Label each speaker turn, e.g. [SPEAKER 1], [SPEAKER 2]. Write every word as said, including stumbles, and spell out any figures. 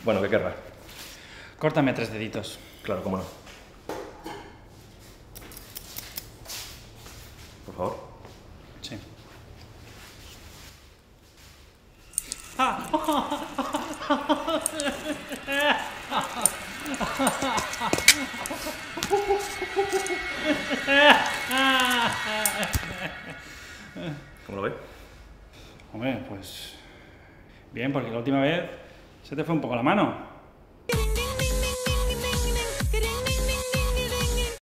[SPEAKER 1] Bueno, ¿qué querrás?
[SPEAKER 2] Córtame tres deditos.
[SPEAKER 1] Claro, cómo no. Por favor.
[SPEAKER 2] Sí.
[SPEAKER 1] ¿Cómo lo ves?
[SPEAKER 2] Hombre, pues... bien, porque la última vez se te fue un poco la mano.